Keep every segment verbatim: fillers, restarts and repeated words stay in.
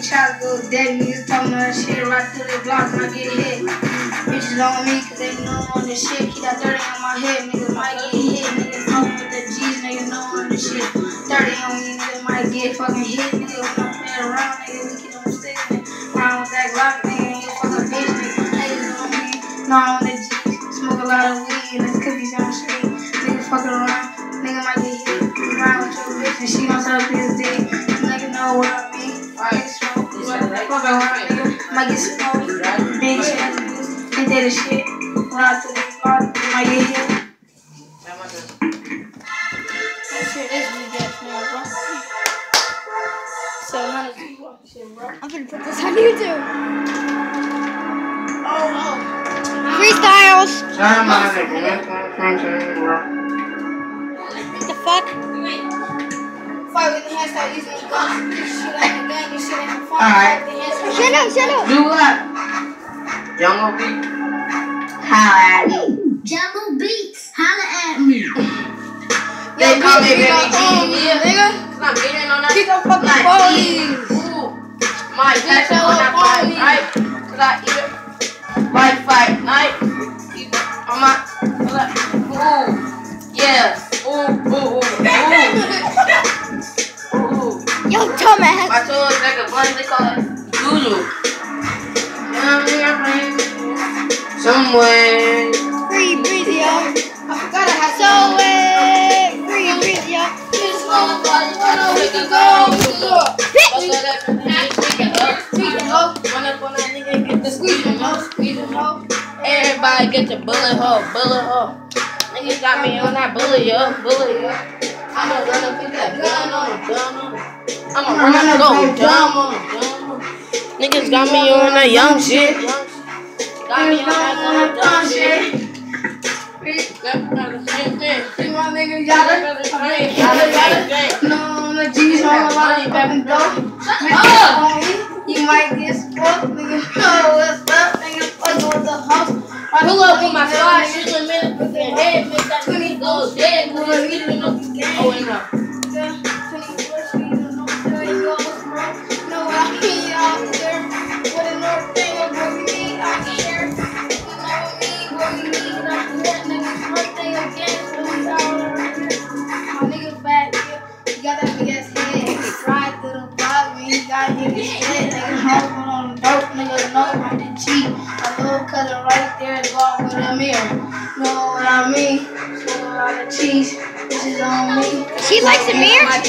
try to go dead. Niggas talking that shit right through their block when I get hit. Bitches on me cause they know on this shit. Keep that thirty on my head, niggas might get hit. Niggas fucking with the G's, niggas know on this shit. thirty on me, niggas might get fucking hit. Nigga, when I'm playing around, nigga, we keep them sticks. Round with that Glock, nigga, and you fucking bitch, nigga. Niggas on me, no on the G's. Smoke a lot of weed and there's cookies on the street. Niggas fucking around, nigga might get hit. Round with your bitch and she gon' suck this dick. Nigga know what I mean. Alright, smoke, fuck around, nigga. Might get smoked, big shit, niggas. Ain't that the shit? Ride to the block, might get hit. Shit, this weekend, bro. seven hundred people, shit, bro. I'm finna put this on YouTube. Oh, oh. Freestyles. What the fuck? Fight with the hand, start using the gun. This shit ain't a gang, this shit ain't a fun. Alright. Shut up, shut up. Do what? Jungle Beats. Holla at me. Jungle Beats. Holla at me. They call me Baby G, nigga. Cause I'm beating on that. Keep the fucking phone. Ooh. My bitch on that fight night. Cause I eat it. My fight night. On my. Ooh. Yeah. Ooh, ooh, ooh. Ooh. Ooh. Yo, dumbass. My toes like a blunt. They call it doodoo. Somewhere. Free breezy, yo. I forgot I had somewhere. Free breezy, yo. This motherfucker, where we can go? Everybody get your bullet hole, bullet hole. Niggas got me on that bullet, yo, bullet, yo. I'ma run up in that gun on the gun on the. I'ma run up go dumb on the dumb. Niggas got me on that young shit. Got me on that dumb shit. Same thing. See my niggas, y'all no, the G's on the line, back and go. You might get fucked, nigga. Oh, what's up, nigga? Fucking with the house. Pull up on my side, shoot a minute with their head, make that nigga go dead. Oh, wait, no. twenty-four, so you don't know where you go, bro. No, I mean, out there. What a north thing, what we need out here. You know me, what we need out here. Niggas, birthday again, so we out around here. My nigga back here, you got that big ass head. Ride through the block, man, you got hit his head. Niggas home on the dope, niggas know how to cheat. My little cousin right there is walking with a mirror. Know what I mean? Smoke a lot of cheese. This is on me. She likes a mirror? Money.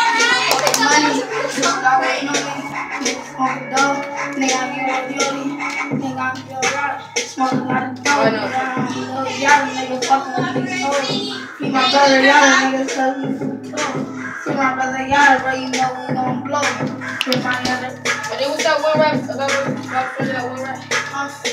This guy waiting on me. Nigga smoke a dope. Nigga, I get a beauty. Nigga, I feel right. Smoke a lot of dope. Little yada nigga fucking with these hoes. Feed my brother yada nigga so he cool. Feed my brother yada, bro, you know we gon' blow. Feed my yada. But it was that one rap about that one rap. Huh?